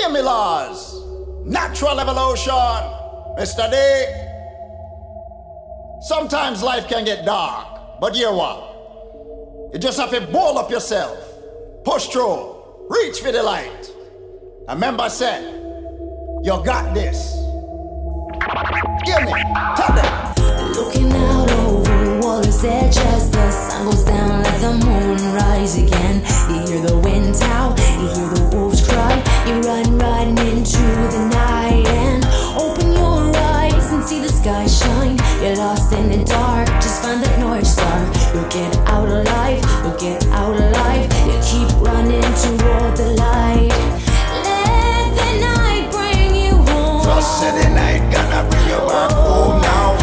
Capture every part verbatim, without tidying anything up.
Hear me, laws. Natural evolution. Mister D. Sometimes life can get dark, but hear what? You just have to ball up yourself. Push through. Reach for the light. And remember, say, you got this. Hear me. Tell them. Looking out over the water's edge as the sun goes down, let the moon rise again. You hear the wind howl, you hear the wolves cry. You run riding into the night and open your eyes and see the sky shine. You're lost in the dark, just find that North Star. You'll get out alive, you'll get out alive. You keep running toward the light. Let the night bring you home. Trust say the night gonna bring you back home now.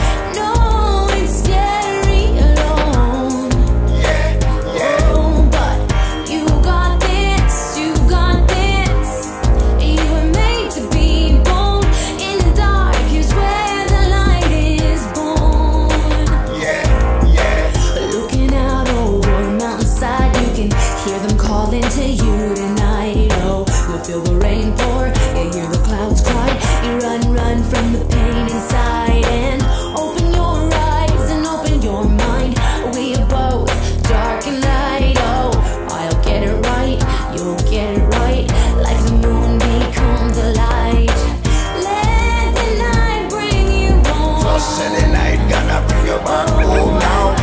To you tonight, oh, you'll feel the rain pour, you hear the clouds cry, you run, run from the pain inside, and open your eyes and open your mind. We are both dark and light, oh, I'll get it right, you'll get it right, like the moon becomes the light. Let the night bring you home. Trust say the night gonna bring you back home now.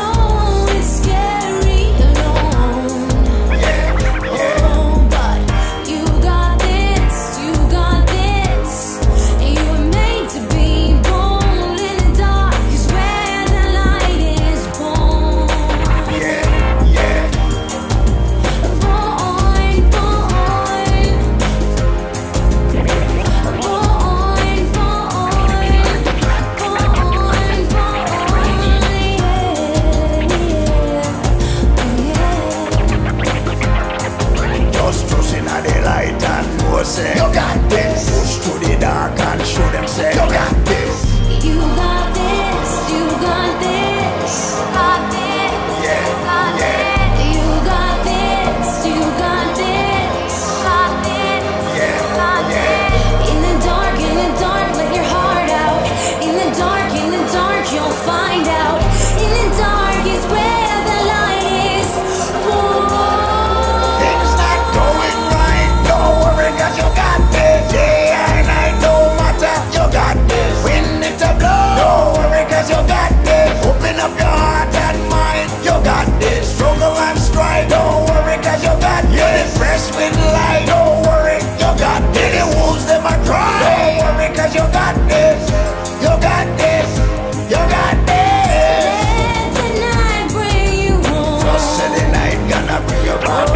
Say, you got this. Push to the dark and show them say, you got this. You got this. You got this. Got this. Yeah, got yeah. This. You got this. You got this. Got this. Yeah, got yeah. This. In the dark, in the dark, let your heart out. In the dark, in the dark, you'll find out. In the dark is where the light is. Whoa. Things not going right. Don't worry, cause you got this. Yeah, and I no matter. You got this. When it's a blow. Don't worry, cause you got this. Open up your heart and mind. You got this. Struggle and strive. Don't worry, cause you got this. You're impressed with light. Don't worry, you got this. The wolves, them a cry. Don't worry, cause you got this. You got this. You got this. Let the night bring you home. Trust say the night gonna bring you back.